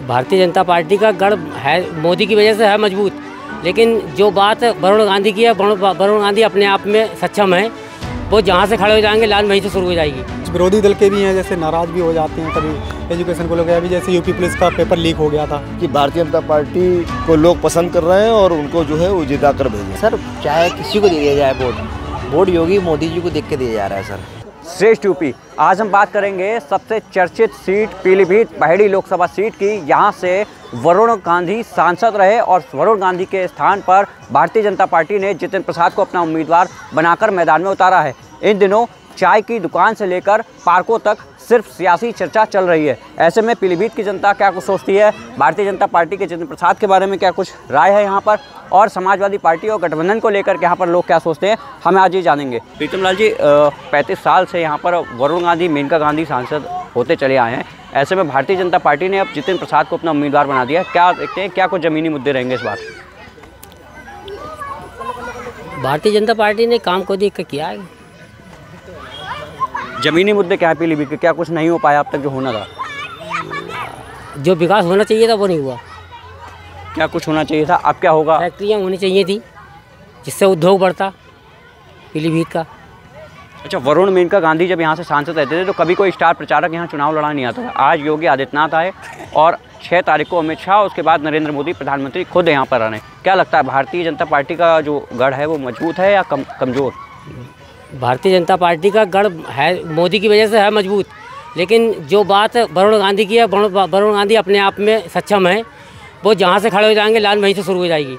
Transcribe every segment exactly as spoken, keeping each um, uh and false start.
Bharatiya Janata party का गढ़ है, मोदी की वजह से है मजबूत, लेकिन जो बात वरुण गांधी की है, वरुण गांधी अपने आप में सक्षम है। वो जहाँ से खड़े हो जाएंगे लाल वहीं से शुरू हो जाएगी। विरोधी दल के भी हैं, जैसे नाराज़ भी हो जाते हैं कभी एजुकेशन को लेकर। अभी जैसे यूपी पुलिस का पेपर लीक हो गया था कि भारतीय जनता पार्टी को लोग पसंद कर रहे हैं और उनको जो है वो जिता कर भेजें। सर चाहे किसी को दिया जाए वोट, वोट योगी मोदी जी को देख के दिया जा रहा है। सर श्रेष्ठ यूपी, आज हम बात करेंगे सबसे चर्चित सीट पीलीभीत पहाड़ी लोकसभा सीट की। यहाँ से वरुण गांधी सांसद रहे और वरुण गांधी के स्थान पर भारतीय जनता पार्टी ने जितिन प्रसाद को अपना उम्मीदवार बनाकर मैदान में उतारा है। इन दिनों चाय की दुकान से लेकर पार्कों तक सिर्फ सियासी चर्चा चल रही है। ऐसे में पीलीभीत की जनता क्या कुछ सोचती है, भारतीय जनता पार्टी के जितिन प्रसाद के बारे में क्या कुछ राय है यहाँ पर, और समाजवादी पार्टी और गठबंधन को लेकर यहाँ पर लोग क्या सोचते हैं, हम आज ही जानेंगे। प्रीतम लाल जी, पैंतीस साल से यहाँ पर वरुण गांधी, मेनका गांधी सांसद होते चले आए हैं। ऐसे में भारतीय जनता पार्टी ने अब जितिन प्रसाद को अपना उम्मीदवार बना दिया। क्या देखते हैं, क्या कुछ ज़मीनी मुद्दे रहेंगे इस बार? भारतीय जनता पार्टी ने काम को देख कर किया है। ज़मीनी मुद्दे क्या है पीलीभीत के, क्या कुछ नहीं हो पाया अब तक जो होना था? जो विकास होना चाहिए था वो नहीं हुआ। क्या कुछ होना चाहिए था, अब क्या होगा? फैक्ट्रियाँ होनी चाहिए थी जिससे उद्योग बढ़ता पीलीभीत का। अच्छा, वरुण मेनका गांधी जब यहाँ से सांसद रहते थे तो कभी कोई स्टार प्रचारक यहाँ चुनाव लड़ा नहीं आता था। आज योगी आदित्यनाथ आए और छः तारीख को अमित शाह, उसके बाद नरेंद्र मोदी प्रधानमंत्री खुद यहाँ पर आने। क्या लगता है भारतीय जनता पार्टी का जो गढ़ है वो मजबूत है या कम कमज़ोर? भारतीय जनता पार्टी का गढ़ है, मोदी की वजह से है मजबूत, लेकिन जो बात वरुण गांधी की है, वरुण गांधी अपने आप में सक्षम है। वो जहाँ से खड़े हो जाएंगे लाल वहीं से शुरू हो जाएगी।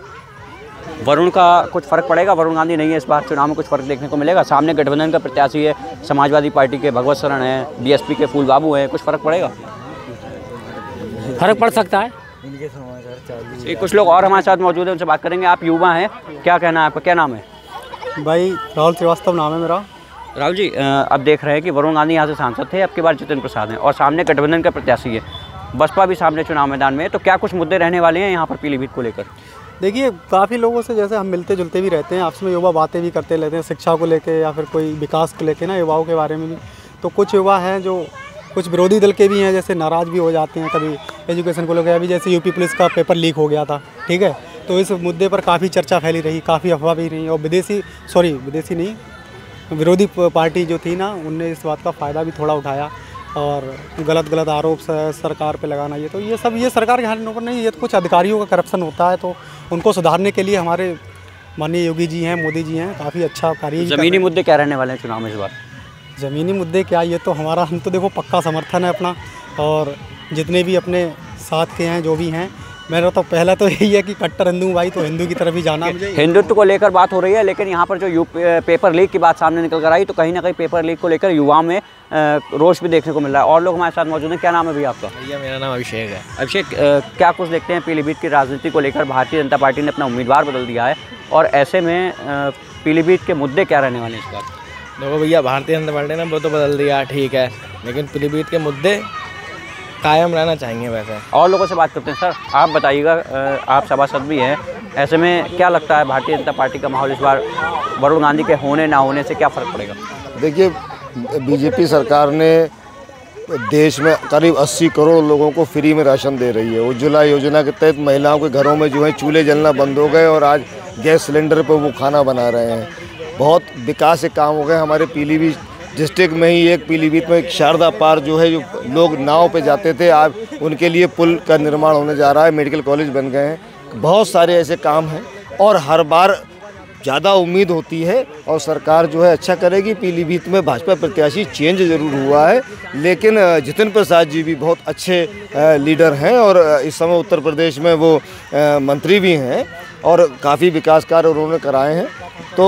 वरुण का कुछ फ़र्क पड़ेगा? वरुण गांधी नहीं है इस बार चुनाव में, कुछ फ़र्क देखने को मिलेगा? सामने गठबंधन का प्रत्याशी है, समाजवादी पार्टी के भगवत शरण है, बीएसपी के फूल बाबू हैं, कुछ फ़र्क पड़ेगा? फ़र्क पड़ सकता है। ये कुछ लोग और हमारे साथ मौजूद हैं, उनसे बात करेंगे। आप युवा हैं, क्या कहना है आपका, क्या नाम है? भाई राहुल श्रीवास्तव नाम है मेरा। राहुल जी, अब देख रहे हैं कि वरुण गांधी यहाँ से सांसद थे, अब की बार जितिन प्रसाद हैं और सामने गठबंधन का प्रत्याशी है, बसपा भी सामने चुनाव मैदान में है। तो क्या कुछ मुद्दे रहने वाले हैं यहाँ पर पीलीभीत को लेकर? देखिए, काफ़ी लोगों से जैसे हम मिलते जुलते भी रहते हैं, आपस में युवा बातें भी करते रहते हैं, शिक्षा को लेके या फिर कोई विकास को लेके ना, युवाओं के बारे में भी। तो कुछ युवा हैं जो कुछ विरोधी दल के भी हैं, जैसे नाराज़ भी हो जाते हैं कभी एजुकेशन को लेकर। अभी जैसे यूपी पुलिस का पेपर लीक हो गया था, ठीक है, तो इस मुद्दे पर काफ़ी चर्चा फैली रही, काफ़ी अफवाह भी रही। और विदेशी सॉरी विदेशी नहीं विरोधी पार्टी जो थी ना, उनने इस बात का फ़ायदा भी थोड़ा उठाया और गलत गलत आरोप सरकार पे लगाना। ये तो ये सब ये सरकार के हाथ में नहीं, ये तो कुछ अधिकारियों का करप्शन होता है। तो उनको सुधारने के लिए हमारे माननीय योगी जी हैं, मोदी जी हैं, काफ़ी अच्छा कार्य। ज़मीनी मुद्दे क्या रहने वाले हैं चुनाव में इस बार? ज़मीनी मुद्दे क्या, ये तो हमारा, हम तो देखो पक्का समर्थन है अपना, और जितने भी अपने साथ के हैं जो भी हैं, मेरा तो पहला तो यही है कि कट्टर हिंदू भाई, तो हिंदू की तरफ ही जाना। हिंदुत्व को लेकर बात हो रही है, लेकिन यहाँ पर जो यू पेपर लीक की बात सामने निकल कर आई, तो कहीं ना कहीं पेपर लीक को लेकर युवाओं में रोष भी देखने को मिल रहा है। और लोग हमारे साथ मौजूद हैं। क्या नाम है भैया आपका? भैया मेरा नाम अभिषेक है। अभिषेक, क्या कुछ देखते हैं पीलीभीत की राजनीति को लेकर? भारतीय जनता पार्टी ने अपना उम्मीदवार बदल दिया है और ऐसे में पीलीभीत के मुद्दे क्या रहने वाले हैं इस बार? देखो भैया, भारतीय जनता पार्टी ने वो तो बदल दिया, ठीक है, लेकिन पीलीभीत के मुद्दे कायम रहना चाहिए। वैसे और लोगों से बात करते हैं। सर, आप बताइएगा, आप सभासद भी हैं, ऐसे में क्या लगता है भारतीय जनता पार्टी का माहौल इस बार वरुण गांधी के होने ना होने से क्या फ़र्क पड़ेगा? देखिए, बीजेपी सरकार ने देश में करीब अस्सी करोड़ लोगों को फ्री में राशन दे रही है। उज्ज्वला योजना के तहत महिलाओं के घरों में जो है चूल्हे जलना बंद हो गए और आज गैस सिलेंडर पर वो खाना बना रहे हैं। बहुत विकास के काम हो गए। हमारे पीलीभीत डिस्ट्रिक्ट में ही एक पीलीभीत में एक शारदा पार जो है, जो लोग नाव पे जाते थे, आज उनके लिए पुल का निर्माण होने जा रहा है, मेडिकल कॉलेज बन गए हैं। बहुत सारे ऐसे काम हैं और हर बार ज़्यादा उम्मीद होती है और सरकार जो है अच्छा करेगी। पीलीभीत में भाजपा प्रत्याशी चेंज ज़रूर हुआ है, लेकिन जितिन प्रसाद जी भी बहुत अच्छे लीडर हैं और इस समय उत्तर प्रदेश में वो मंत्री भी हैं और काफ़ी विकास कार्य उन्होंने कराए हैं। तो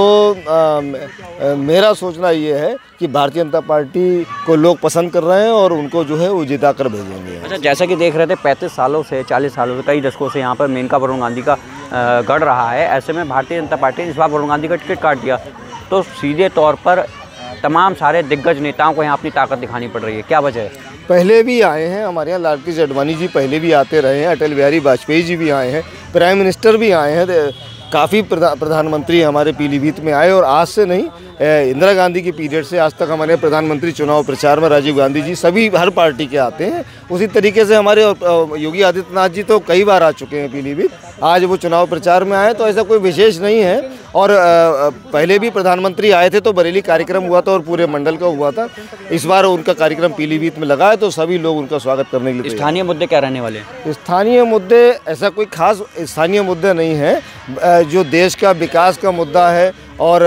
आ, मेरा सोचना ये है कि भारतीय जनता पार्टी को लोग पसंद कर रहे हैं और उनको जो है वो जिता कर भेजेंगे। अच्छा, जैसा कि देख रहे थे पैंतीस सालों से, चालीस सालों से, कई दशकों से यहाँ पर मेनका वरुण गांधी का गढ़ रहा है। ऐसे में भारतीय जनता पार्टी ने इस बार वरुण गांधी का टिकट काट दिया, तो सीधे तौर पर तमाम सारे दिग्गज नेताओं को यहाँ अपनी ताकत दिखानी पड़ रही है। क्या वजह है? पहले भी आए हैं हमारे यहाँ, लालकृष्ण आडवाणी जी पहले भी आते रहे हैं, अटल बिहारी वाजपेयी जी भी आए हैं, प्राइम मिनिस्टर भी आए हैं, काफ़ी प्रधानमंत्री हमारे पीलीभीत में आए और आज से नहीं, इंदिरा गांधी की पीरियड से आज तक हमारे प्रधानमंत्री चुनाव प्रचार में राजीव गांधी जी सभी हर पार्टी के आते हैं। उसी तरीके से हमारे योगी आदित्यनाथ जी तो कई बार आ चुके हैं पीलीभीत, आज वो चुनाव प्रचार में आए, तो ऐसा कोई विशेष नहीं है। और पहले भी प्रधानमंत्री आए थे तो बरेली कार्यक्रम हुआ था और पूरे मंडल का हुआ था। इस बार उनका कार्यक्रम पीलीभीत में लगा है तो सभी लोग उनका स्वागत करने के लिए। स्थानीय मुद्दे क्या रहने वाले हैं? स्थानीय मुद्दे ऐसा कोई खास स्थानीय मुद्दे नहीं है। जो देश का विकास का मुद्दा है और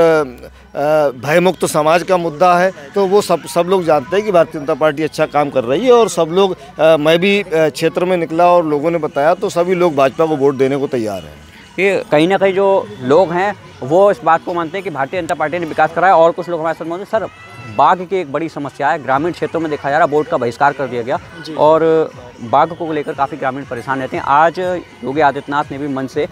भयमुक्त समाज का मुद्दा है, तो वो सब सब लोग जानते हैं कि भारतीय जनता पार्टी अच्छा काम कर रही है। और सब लोग, मैं भी क्षेत्र में निकला और लोगों ने बताया तो सभी लोग भाजपा को वोट देने को तैयार हैं। ये कहीं ना कहीं जो लोग हैं वो इस बात को मानते हैं कि भारतीय जनता पार्टी ने विकास कराया। और कुछ लोग हमारे साथ मौजूद। सर, बाघ की एक बड़ी समस्या है, ग्रामीण क्षेत्रों में देखा जा रहा, वोट का बहिष्कार कर दिया गया और बाघ को लेकर काफ़ी ग्रामीण परेशान रहते हैं। आज योगी आदित्यनाथ ने भी मन से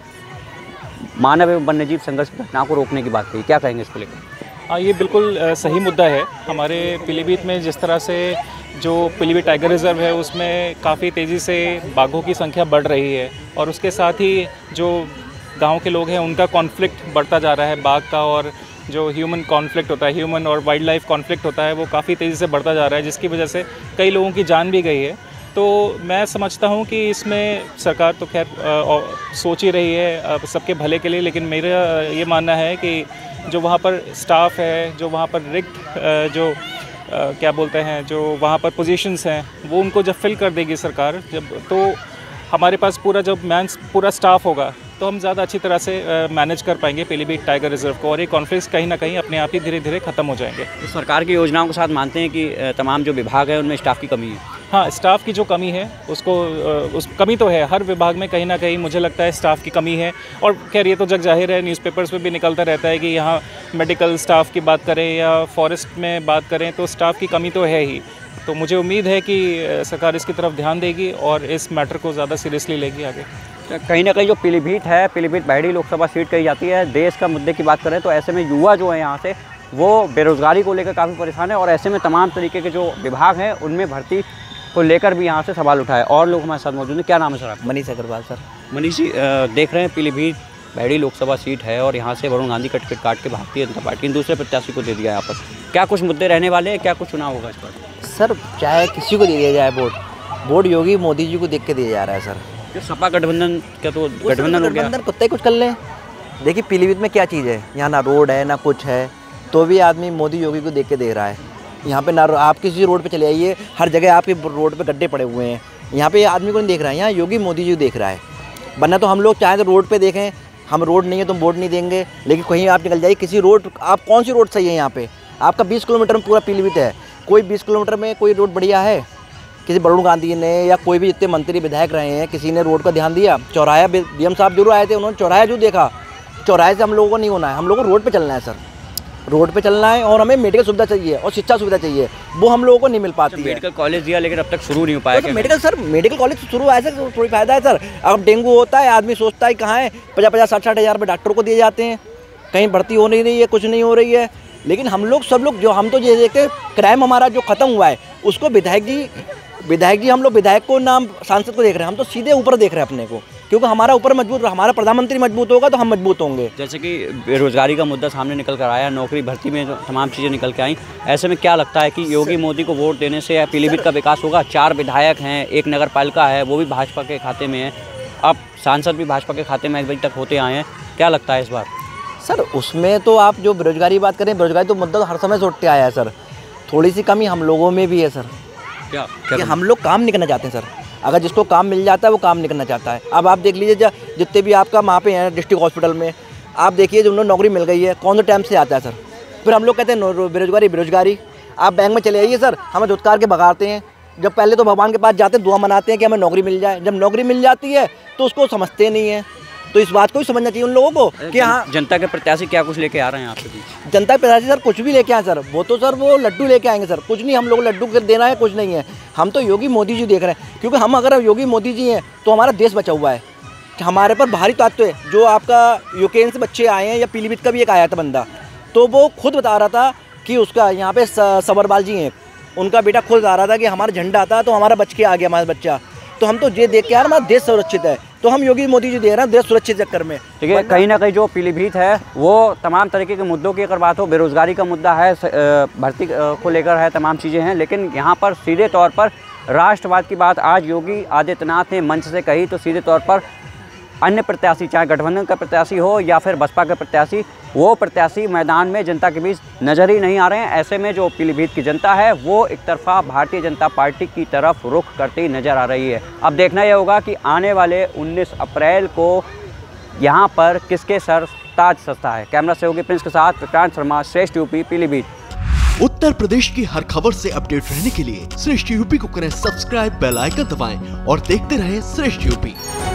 मानव एवं वन्यजीव संघर्ष की घटना को रोकने की बात कही, क्या कहेंगे इसको लेकर? हाँ, ये बिल्कुल सही मुद्दा है। हमारे पीलीभीत में जिस तरह से जो पीलीभीत टाइगर रिजर्व है उसमें काफ़ी तेज़ी से बाघों की संख्या बढ़ रही है और उसके साथ ही जो गांव के लोग हैं उनका कॉन्फ्लिक्ट बढ़ता जा रहा है। बाघ का और जो ह्यूमन कॉन्फ्लिक्ट होता है, ह्यूमन और वाइल्ड लाइफ कॉन्फ्लिक्ट होता है, वो काफ़ी तेज़ी से बढ़ता जा रहा है, जिसकी वजह से कई लोगों की जान भी गई है। तो मैं समझता हूँ कि इसमें सरकार तो खैर सोच ही रही है सबके भले के लिए, लेकिन मेरा ये मानना है कि जो वहाँ पर स्टाफ है, जो वहाँ पर रिक्त जो आ, क्या बोलते हैं, जो वहाँ पर पोजीशंस हैं, वो उनको जब फिल कर देगी सरकार, जब तो हमारे पास पूरा जब मैन पूरा स्टाफ होगा तो हम ज़्यादा अच्छी तरह से मैनेज कर पाएंगे पीलीभीत टाइगर रिजर्व को और ये कॉन्फ्लिक्ट कहीं ना कहीं अपने आप ही धीरे धीरे ख़त्म हो जाएंगे। तो सरकार की योजनाओं के साथ मानते हैं कि तमाम जो विभाग है उनमें स्टाफ की कमी है? हाँ, स्टाफ की जो कमी है उसको उस कमी तो है, हर विभाग में कहीं ना कहीं मुझे लगता है स्टाफ की कमी है। और खैर ये तो जग जाहिर है, न्यूज़पेपर्स में भी निकलता रहता है कि यहाँ मेडिकल स्टाफ की बात करें या फॉरेस्ट में बात करें तो स्टाफ की कमी तो है ही। तो मुझे उम्मीद है कि सरकार इसकी तरफ ध्यान देगी और इस मैटर को ज़्यादा सीरियसली लेगी आगे। कहीं ना कहीं जो पीलीभीत है, पीलीभीत बहेड़ी लोकसभा सीट कही जाती है, देश का मुद्दे की बात करें तो ऐसे में युवा जो है यहाँ से वो बेरोज़गारी को लेकर काफ़ी परेशान है और ऐसे में तमाम तरीके के जो विभाग हैं उनमें भर्ती को लेकर भी यहाँ से सवाल उठाए। और लोग हमारे साथ मौजूद हैं। क्या नाम है सर आपका? मनीष अग्रवाल सर। मनीष जी, देख रहे हैं पीलीभीत बहेड़ी लोकसभा सीट है और यहाँ से वरुण गांधी का टिकट काट के भारतीय जनता पार्टी ने दूसरे प्रत्याशी को दे दिया है। यहाँ पर क्या कुछ मुद्दे रहने वाले हैं, क्या कुछ चुनाव होगा इस पर? सर, चाहे किसी को दे दिया जाए वोट, वोट योगी मोदी जी को देख के दिया जा रहा है सर। जो सपा गठबंधन क्या तो गठबंधन हो गया, गठबंधन कुत्ते कुछ कर लें। देखिए पीलीभीत में क्या चीज़ है, यहाँ ना रोड है ना कुछ है, तो भी आदमी मोदी योगी को देख के देख रहा है। यहाँ पे ना आप किसी रोड पे चले आइए, हर जगह आपके रोड पे गड्ढे पड़े हुए हैं। यहाँ पे आदमी को नहीं देख रहा है, यहाँ योगी मोदी जी देख रहा है। वरना तो हम लोग चाहें तो रोड पे देखें, हम रोड नहीं है तो वोट नहीं देंगे, लेकिन कहीं आप निकल जाइए किसी रोड, आप कौन सी रोड सही है यहाँ पे? आपका बीस किलोमीटर में पूरा पीलीभीत है, कोई बीस किलोमीटर में कोई रोड बढ़िया है? किसी वरुण गांधी ने या कोई भी जितने मंत्री विधायक रहे हैं, किसी ने रोड का ध्यान दिया? चौराहा डीएम साहब जरूर आए थे, उन्होंने चौराहा जो देखा, चौराहे से हम लोगों को नहीं होना है, हम लोगों को रोड पे चलना है सर, रोड पे चलना है। और हमें मेडिकल सुविधा चाहिए और शिक्षा सुविधा चाहिए, वो हम लोगों को नहीं मिल पाती है। मेडिकल कॉलेज दिया लेकिन अब तक शुरू नहीं हो पाया। तो मेडिकल सर, मेडिकल कॉलेज शुरू ऐसे थोड़ी फायदा है सर। अब डेंगू होता है, आदमी सोचता है कहाँ है, पचास पचास साठ साठ हज़ार रुपये डॉक्टर को दिए जाते हैं, कहीं भर्ती हो नहीं रही है, कुछ नहीं हो रही है। लेकिन हम लोग सब लोग जो हम तो ये देखते, क्राइम हमारा जो खत्म हुआ है उसको विधायक जी विधायक जी हम लोग विधायक को नाम सांसद को देख रहे हैं, हम तो सीधे ऊपर देख रहे हैं अपने को, क्योंकि हमारा ऊपर मजबूत, हमारा प्रधानमंत्री मजबूत होगा तो हम मजबूत होंगे। जैसे कि बेरोजगारी का मुद्दा सामने निकल कर आया, नौकरी भर्ती में जो तमाम चीज़ें निकल के आई, ऐसे में क्या लगता है कि योगी मोदी को वोट देने से पीलीभीत का विकास होगा? चार विधायक हैं, एक नगर पालिका है, वो भी भाजपा के खाते में है, अब सांसद भी भाजपा के खाते में अभी तक होते आए हैं, क्या लगता है इस बार? सर उसमें तो आप जो बेरोजगारी बात करें, बेरोजगारी तो मुद्दा तो हर समय से उठते आया है सर। थोड़ी सी कमी हम लोगों में भी है सर, क्या, क्या कि हम लोग काम नहीं करना चाहते हैं सर। अगर जिसको काम मिल जाता है वो काम नहीं करना चाहता है। अब आप देख लीजिए, जितने भी आपका वहाँ पे हैं डिस्ट्रिक्ट हॉस्पिटल में, आप देखिए जो उन्होंने नौकरी मिल गई है, कौन सा टाइम से आता है सर। फिर हम लोग कहते हैं बेरोजगारी बेरोजगारी। आप बैंक में चले आइए सर, हमें धुतकार के भगाते हैं। जब पहले तो भगवान के पास जाते हैं, दुआ मनाते हैं कि हमें नौकरी मिल जाए, जब नौकरी मिल जाती है तो उसको समझते नहीं है। तो इस बात को ही समझना चाहिए उन लोगों को कि हाँ, जनता के प्रत्याशी क्या कुछ लेके आ रहे हैं आपके बीच? जनता के प्रत्याशी सर कुछ भी लेके आए सर, वो तो सर वो लड्डू लेके आएंगे सर, कुछ नहीं। हम लोग लड्डू देना है कुछ नहीं है, हम तो योगी मोदी जी देख रहे हैं, क्योंकि हम अगर योगी मोदी जी हैं तो हमारा देश बचा हुआ है। हमारे पर भारी तत्व है। जो आपका यूक्रेन से बच्चे आए हैं, या पीलीभीत का भी एक आया था बंदा, तो वो खुद बता रहा था कि उसका यहाँ पे सबरवाल जी हैं, उनका बेटा खुद बता रहा था कि हमारा झंडा आता तो हमारा बच के आ गया हमारा बच्चा। तो हम तो ये देख के यार हमारा देश सुरक्षित है, तो हम योगी मोदी जी दे रहे हैं देश सुरक्षित चक्कर में। ठीक है, कहीं ना कहीं जो पीलीभीत है वो तमाम तरीके के मुद्दों की अगर बात हो, बेरोजगारी का मुद्दा है, भर्ती को लेकर है, तमाम चीज़ें हैं, लेकिन यहाँ पर सीधे तौर पर राष्ट्रवाद की बात आज योगी आदित्यनाथ ने मंच से कही तो सीधे तौर पर अन्य प्रत्याशी, चाहे गठबंधन का प्रत्याशी हो या फिर बसपा के प्रत्याशी, वो प्रत्याशी मैदान में जनता के बीच नजर ही नहीं आ रहे हैं। ऐसे में जो पीलीभीत की जनता है वो एक तरफा भारतीय जनता पार्टी की तरफ रुख करती नजर आ रही है। अब देखना यह होगा कि आने वाले उन्नीस अप्रैल को यहाँ पर किसके सर ताज सजता है। कैमरा सहयोगी प्रिंस के साथ विक्रांत शर्मा, श्रेष्ठ यूपी, पीलीभीत। उत्तर प्रदेश की हर खबर से अपडेट रहने के लिए श्रेष्ठ यूपी को करें सब्सक्राइब, बेल आइकन दबाएं और देखते रहें श्रेष्ठ यूपी।